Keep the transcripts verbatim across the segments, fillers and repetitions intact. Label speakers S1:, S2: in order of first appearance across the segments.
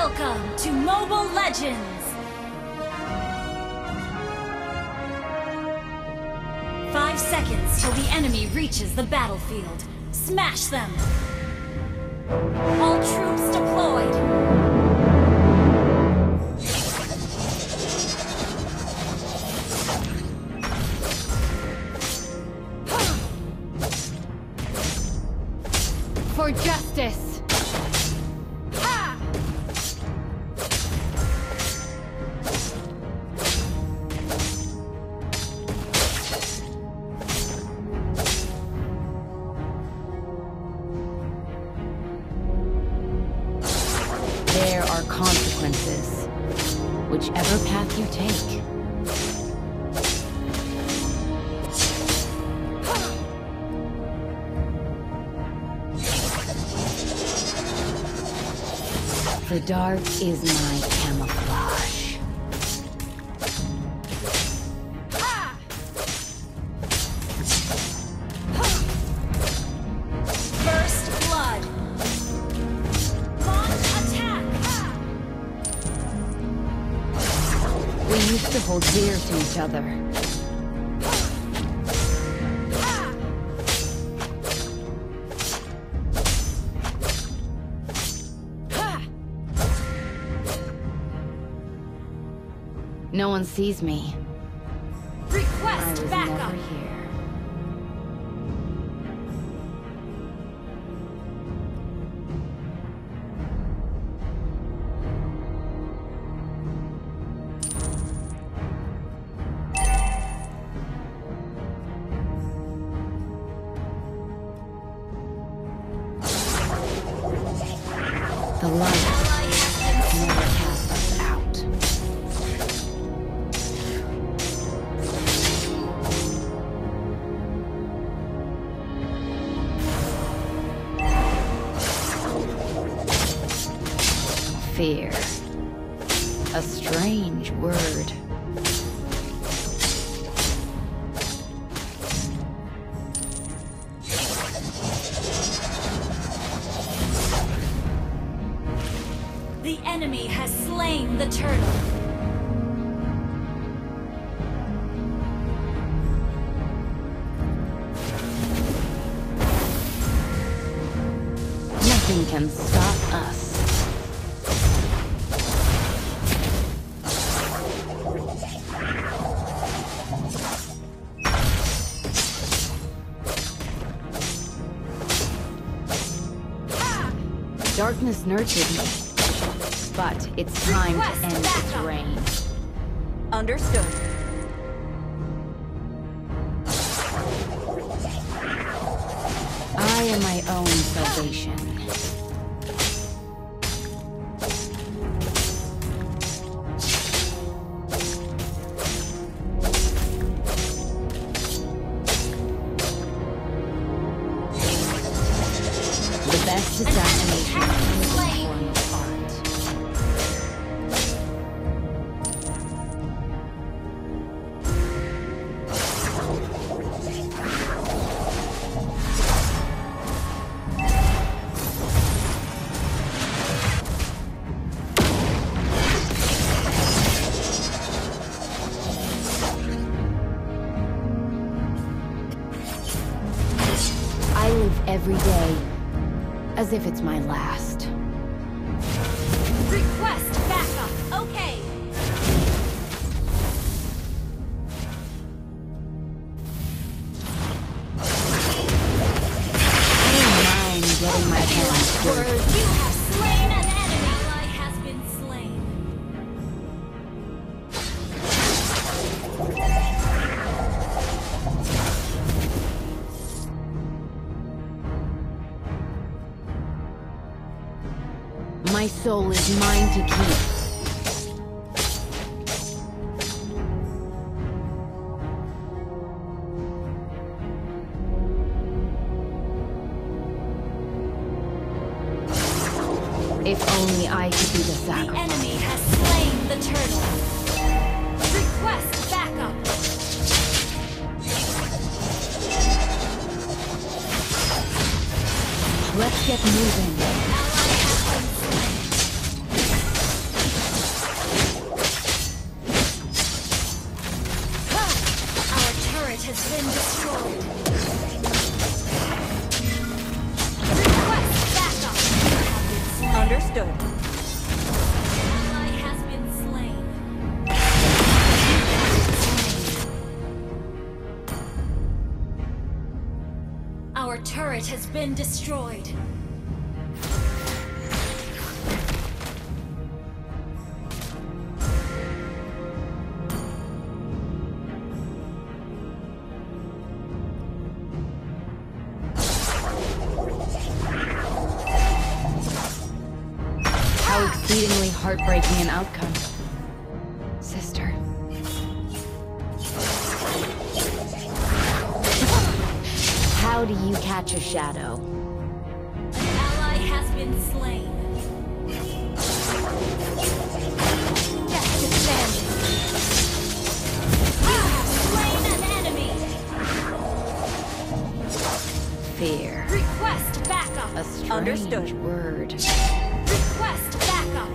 S1: Welcome to Mobile Legends! Five seconds till the enemy reaches the battlefield. Smash them! All troops deployed!
S2: For justice! Ha! There are consequences, whichever path you take. The dark is my camouflage. Ha!
S1: First blood! Launch attack! Ha!
S2: We used to hold dear to each other. No one sees me.
S1: Request
S2: I was
S1: backup!
S2: never here. The light never cast us out. Fear. A strange word.
S1: The enemy has slain the turtle.
S2: Nothing can stop us. Darkness nurtured me, but it's time
S1: Request
S2: to end its
S1: backup.
S2: reign.
S1: Understood.
S2: I am my own salvation. The best assassination is a form of art. I live every day as if it's my last.
S1: Request backup. Okay.
S2: I don't mind getting my hands dirty.
S1: You have slain an enemy. Ally has been slain.
S2: My soul is mine to keep. If only I could be the
S1: The
S2: sacrifice.
S1: enemy has slain the turtle. Request backup.
S2: Let's get moving.
S1: Ally has been slain. has been destroyed. Request backup. You have been slain.
S3: Understood.
S1: Ally has been slain. Our turret has been destroyed.
S2: How exceedingly heartbreaking an outcome. Sister. How do you catch a shadow?
S1: An ally has been slain. Death descends. You have slain an enemy.
S2: Fear.
S1: Request backup.
S2: A strange
S3: Understood.
S2: word.
S1: Request backup.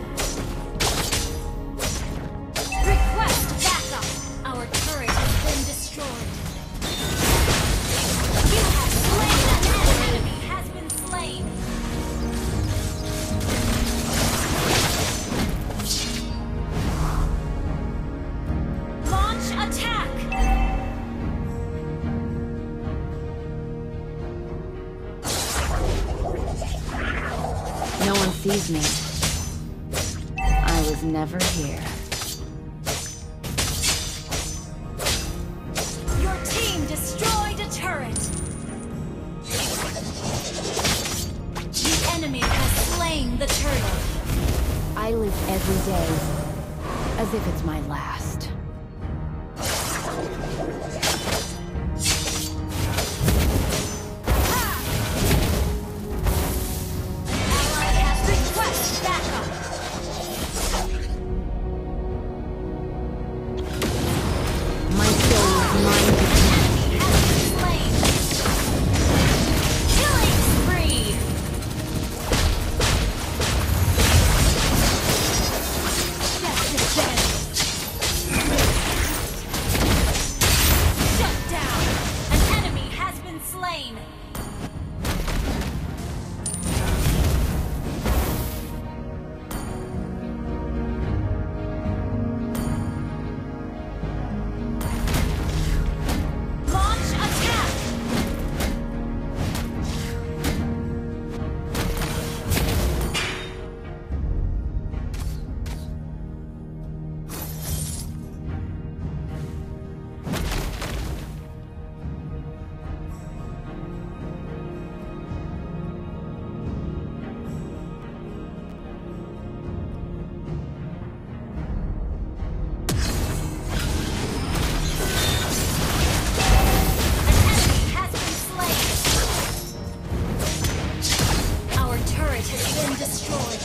S1: Request backup. Our turret has been destroyed. You have slain an enemy. Has been slain. Launch attack.
S2: No one sees me. I was never here.
S1: Your team destroyed a turret. The enemy has slain the turtle.
S2: I live every day as if it's my last.
S1: Ally has request backup.
S2: My soul is mine to
S1: Enemy has been slain. Killing spree. Death descends. Shut down. An enemy has been slain. Launch attack! An enemy has been slain. Our turret has been destroyed.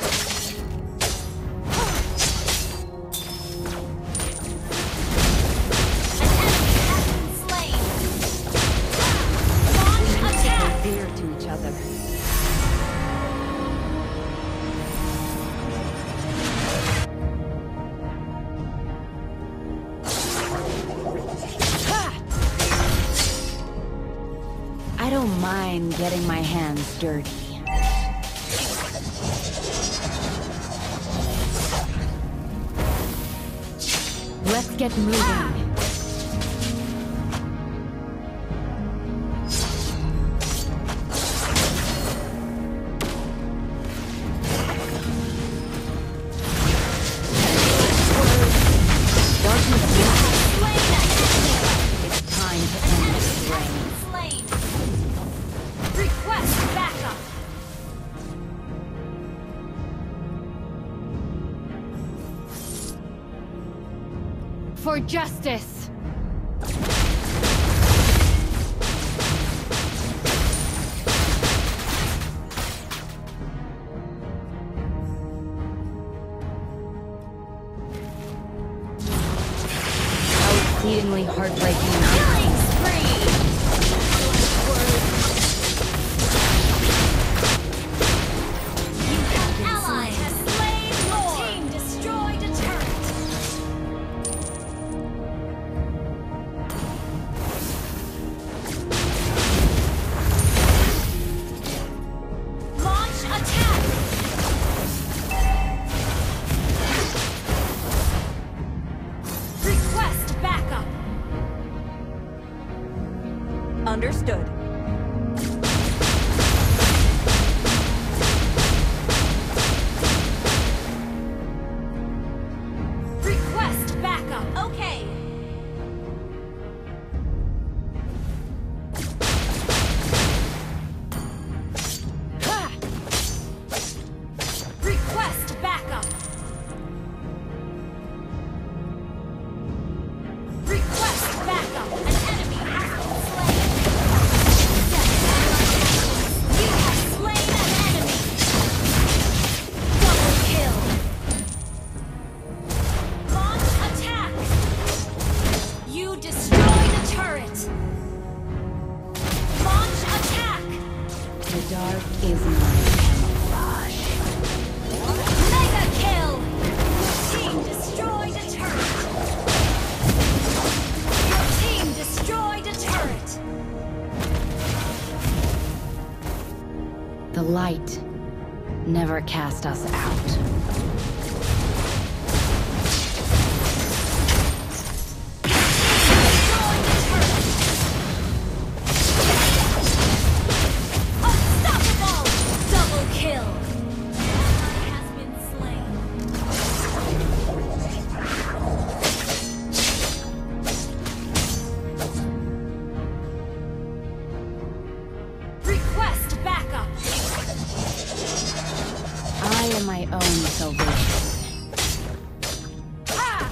S1: An enemy has been slain. Launch attack!
S2: dear to each other. I don't mind getting my hands dirty. Let's get moving. Darkness wins.
S1: Slain an enemy.
S2: It's time to
S1: An
S2: end
S1: enemy
S2: this
S1: has
S2: reign.
S1: been slain. Request backup.
S2: For justice! How exceedingly heartbreaking an outcome.
S1: Killing spree. You have been ally has slain your team destroyed a turret.
S3: Understood.
S1: Request backup. Okay. Ha! Request backup. Request backup. An enemy has been slain. You have slain an enemy. Double kill. Launch attack. You destroy the turret. Launch attack.
S2: The dark is my camouflage.
S1: Mega kill. Your team destroyed a turret. Your team destroyed a turret.
S2: The light never cast us out.
S1: Destroyed a turret. Unstoppable. Double kill. Ally has been slain. Request backup.
S2: I am my own salvation.
S1: Ah!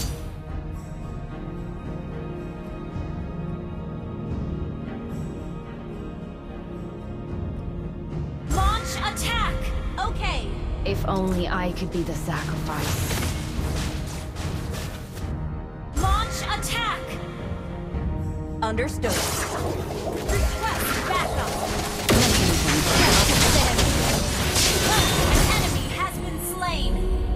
S1: Launch attack. Okay.
S2: If only I could be the sacrifice.
S1: Launch attack.
S3: Understood.
S1: Request backup. An enemy has been slain.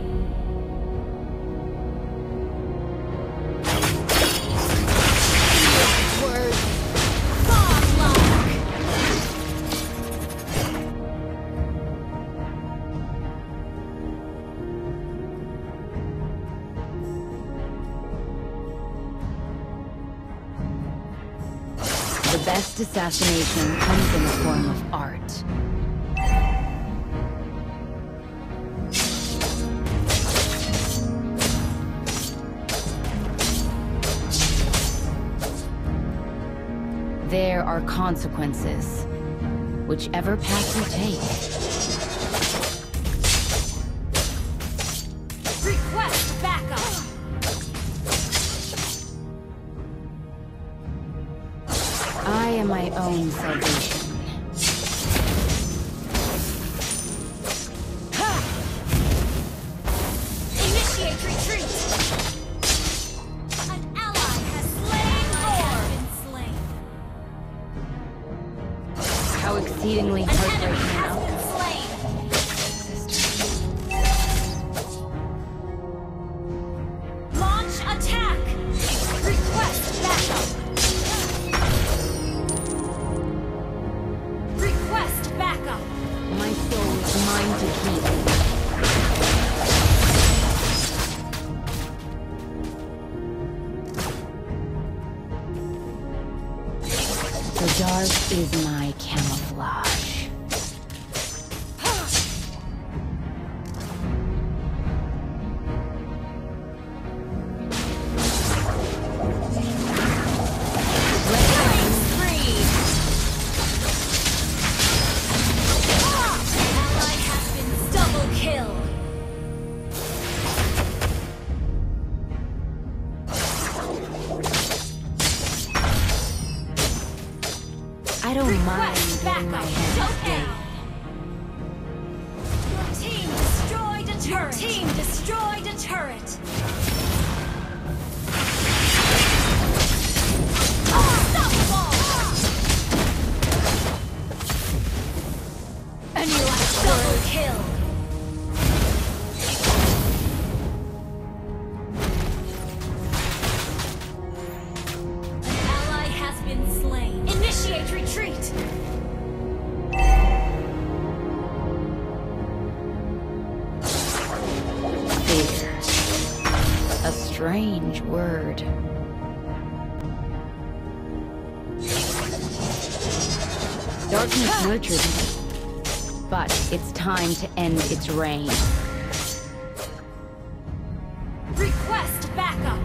S2: Words.
S1: Bomb lock.
S2: The best assassination comes in the form of art. There are consequences, whichever path you take.
S1: Request backup.
S2: I am my own salvation.
S1: Initiate retreat. An ally has slain Thor.
S2: How exceedingly
S1: An enemy
S2: heartbreaking
S1: has
S2: now.
S1: been slain.
S2: Sister.
S1: Launch attack. Request backup. Request backup.
S2: My soul is mine to keep. The dark is my camouflage.
S1: Killing spree. Ally has been double kill.
S2: I don't mind
S1: Request
S2: getting my
S1: backup.
S2: hands dirty.
S1: Your team destroyed a turret. Your team destroyed a turret. Unstoppable. Any last double kill. An ally has been slain. Initiate retreat.
S2: Fear. A strange word. Darkness nurtured me, but it's time to end its reign.
S1: Request backup.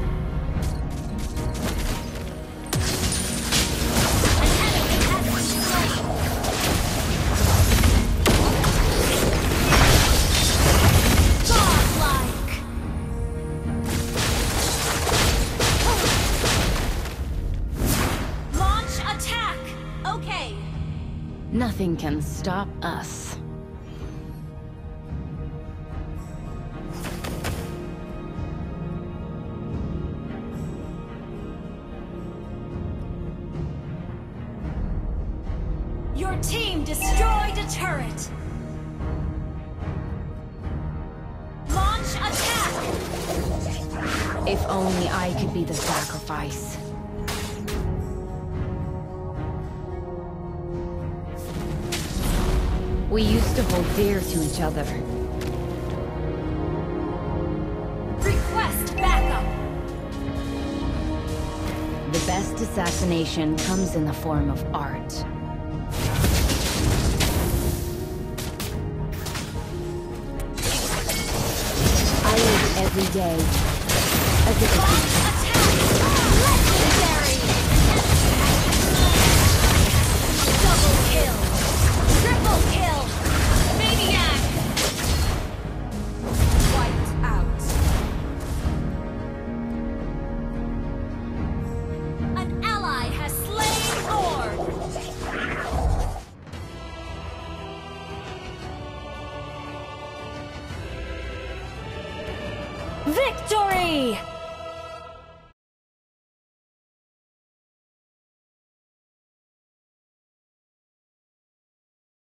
S2: Nothing can stop us.
S1: Your team destroyed a turret. Launch attack.
S2: If only I could be the sacrifice. We used to hold dear to each other.
S1: Request backup.
S2: The best assassination comes in the form of art. I live every day as if
S1: Launch attack. Legendary. Double kill. Triple kill. Maniac. Wiped out. An ally has slain Lord. Victory!